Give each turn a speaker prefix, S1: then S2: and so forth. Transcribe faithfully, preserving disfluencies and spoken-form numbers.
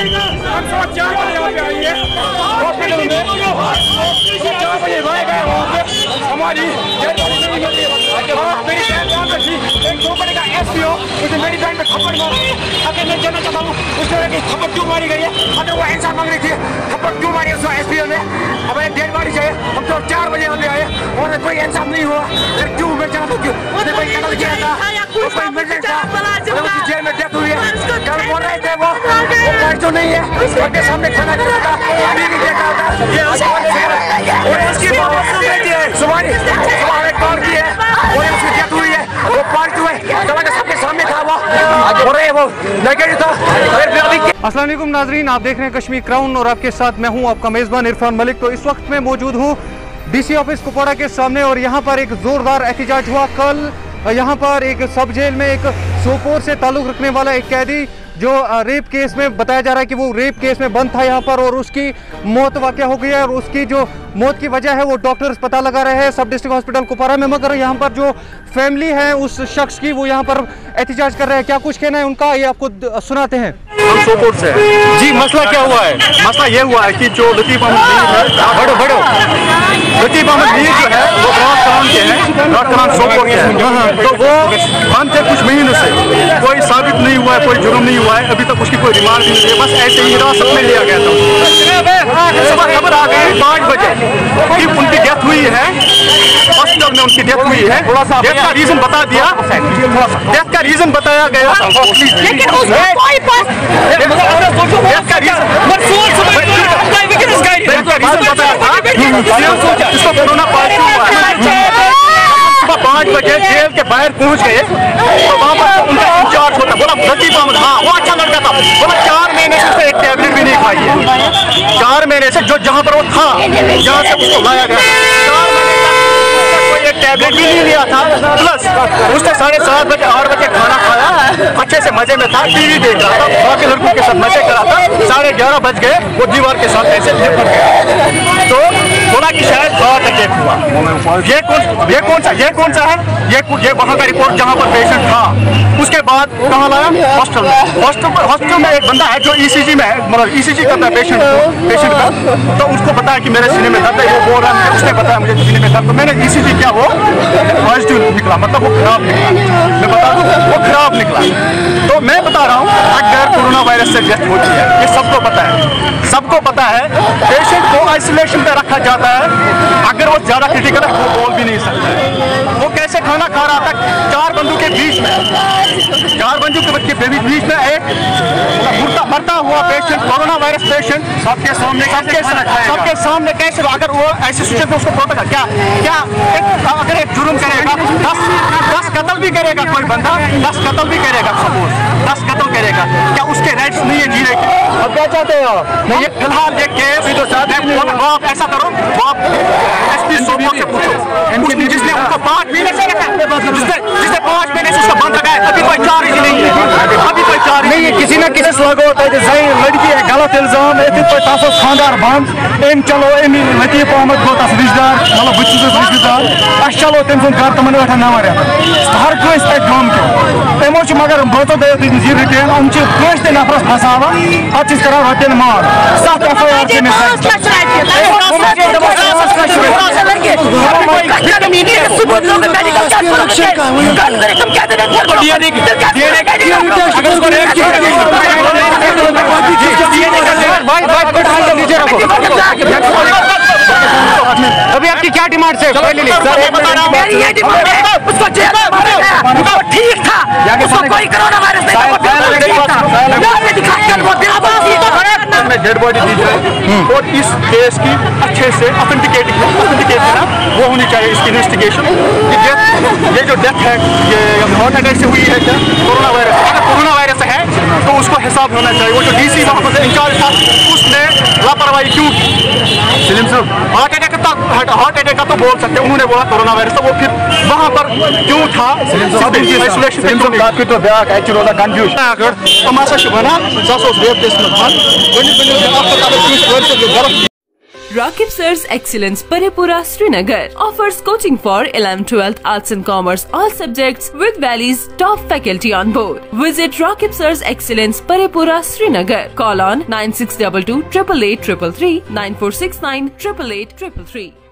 S1: हम सुबह चार बजे यहाँ पे आई है हॉस्पिटल में, चार बजे लाए गए वहाँ पे हमारी मेरी बहन वहाँ पे थी, एक चौपड़े का एस पी ओ उसने मेरी बहन में थप्पड़ मारा। अगर मैं जानना चाहता हूँ उसने थप्पड़ क्यों मारी गई है, अगर वो इंसान मांग रही थी थप्पड़ क्यों मारी उसको एस पी ओ ने, हमें डेढ़ मारी चाहिए। हम तो चार बजे यहाँ पे आए और कोई इंसान नहीं हुआ, फिर क्यों मैं जानता हूँ क्यों उसने कोई कतल किया था, कोई मिर्जन था, उसकी जेल में डेथ हुई है। कल बोल रहे थे वो तो नहीं है, उनके सामने खाना खा रहा था, अभी भी देख रहा था और उसकी सुबह एक कॉल की है और उसकी डेथ हुई है, वो पार्टी हुए सबके सामने था वो हो रहे वो नेगेटिव था।
S2: अस्सलाम वालेकुम नाजरीन, आप देख रहे हैं कश्मीर क्राउन और आपके साथ मैं हूं आपका मेज़बान इरफान मलिक। तो इस वक्त मैं मौजूद हूं डीसी ऑफिस कुपवाड़ा के सामने और यहां पर एक ज़ोरदार एहतजाज हुआ। कल यहां पर एक सब जेल में एक सोपोर से ताल्लुक़ रखने वाला एक कैदी जो रेप केस में बताया जा रहा है कि वो रेप केस में बंद था यहाँ पर और उसकी मौत वाक़या हो गई है और उसकी जो मौत की वजह है वो डॉक्टर्स पता लगा रहे हैं सब डिस्ट्रिक्ट हॉस्पिटल कुपवाड़ा में। मगर यहाँ पर जो फैमिली है उस शख्स की वो यहाँ पर एहतजाज कर रहे हैं। क्या कुछ कहना है उनका, ये आपको सुनाते हैं।
S3: हम सोपोर से जी। मसला क्या हुआ है? मसला ये हुआ है कि जो लतीफ़ अहमद मीर है, बड़ो बड़ो लतीफ़ अहमद मीर जो है वो ब्रॉड टाउन के हैं, ब्रॉड टाउन सोपोर के हैं, तो वो बंद थे कुछ महीनों से, कोई साबित नहीं हुआ है, कोई जुर्म नहीं हुआ है, अभी तक उसकी कोई रिमांड नहीं हुई है, बस ऐसे ही हिरासत में लिया गया था। सुबह खबर आ गई पाँच बजे कि उनकी डेथ हुई है, हॉस्पिटल में उनकी डेथ हुई है। डेथ का रीजन बता दिया, डेथ का रीजन बताया गया, लेकिन इसको कोरोना पॉजिटिव हुआ है। सुबह पाँच बजे जेल के बाहर पहुंच गए तो वहाँ पर उनका इंचार्ज होता, बोला लतीफ़ अहमद, हाँ वो अच्छा लड़का था, बोला चार महीने से उसने एक टैबलेट भी नहीं खाई है, चार महीने से जो जहाँ पर वो था जहाँ से उसको लाया गया चार महीने तक कोई एक टैबलेट भी नहीं लिया था। प्लस उसने साढ़े सात बजे आठ बजे खाना खाया, अच्छे से मजे में था, टीवी देख रहा था, बाकी लड़कों के साथ मजे कर रहा था, साढ़े ग्यारह बज गए वो दीवार के साथ ऐसे लिपट गया। तो बोला कि शायद हार्ट अटैक हुआ। ये कौन ये कौन सा ये कौन सा है ये ये वहाँ का रिपोर्ट जहाँ पर पेशेंट था। उसके बाद कहाँ लाया? हॉस्टल में। हॉस्टल पर हॉस्टल में एक बंदा है जो ईसीजी में है, मतलब ईसीजी करता है पेशेंट को पेशेंट का, तो उसको बताया कि मेरे सीने में दर्द है, वो बोल रहा है, उसने बताया मुझे सीने में दर्द, तो मैंने ईसीजी किया, वो पॉजिटिव निकला, मतलब वो खराब निकला। मैं बता दूँ वो खराब निकला। तो मैं बता रहा हूँ अगर कोरोना वायरस से डेथ होती है, ये सबको पता है, सबको पता है, पेशेंट को आइसोलेशन में रखा जाता है, अगर वो ज्यादा क्रिटिकल है वो बोल भी नहीं सकता है। वो कैसे खाना खा रहा था चार बंदों के बीच में, चार बंदों के बच्चे बीच में एक मरता मरता हुआ पेशेंट, कोरोना वायरस पेशेंट सबके सामने सबके सबके सामने कैसे, अगर वो ऐसी सिचुएशन में उसको प्रोटेक्ट क्या क्या एक, अगर एक जुर्म करेगा, दस दस कत्ल भी करेगा कोई बंदा, दस कत्ल भी करेगा, सपोज दस कत्ल करेगा, क्या उसके राइट्स नहीं है जीने के? अब क्या चाहते हो? नहीं, फिलहाल ये केस तो आप ऐसा करो, आप एसपी सोपोर से पूछो, जिसने उनको पाँच महीने से रखा, जिसने जिसने पाँच महीने से उसको बंद लगाया, अभी कोई चार्ज नहीं है, अभी कोई चार्ज नहीं है। किसी ना किसी लगो होता है लड़की है गलत इल्जाम खानदार बंद एम चलो एम लतीफ़ अहमद गो तस रिश्तेदार, मतलब बहुत रिश्तेदार अस चलो तम सुन कर तमन वे नव रेत हर कंस पे गम क्यों तमो मगर बतो दे रिटेन हम कंस ते नफरस फसावान पत कर रटन मार सत एफ आई आर
S2: अभी आपकी क्या डिमांड है?
S4: उसको जेल में मारेगा, वो ठीक था, उसको कोई कोरोना वायरस नहीं
S3: में डेड बॉडी दी जाए और इस केस की अच्छे से ऑथेंटिकेटिंग ऑथेंटिकेट करना वो होनी चाहिए इसकी इन्वेस्टिगेशन। ये जो डेथ है ये हार्ट अटैक से हुई है क्या कोरोना वायरस, अगर कोरोना वायरस है तो उसको हिसाब होना चाहिए। वो जो डीसी वहाँ पर इंचार्ज था उसने लापरवाही क्यों की? सलीम साहब हार्ट अटैक का हार्ट अटैक का तो बोल सकते हैं, उन्होंने बोला कोरोना वायरस, तो वो फिर वहाँ पर क्यों था? तो ब्याक एक्चुअली रोजा कंफ्यूज तमाशा शुभ ना जस रेप केस में
S5: Rakib Sir's Excellence Parepura Srinagar offers coaching for eleventh, twelfth, Arts and Commerce all subjects with Valley's top faculty on board. Visit Rakib Sir's Excellence Parepura Srinagar. Call on nine six two two, eight eight eight three three, nine four six nine, eight eight eight three three.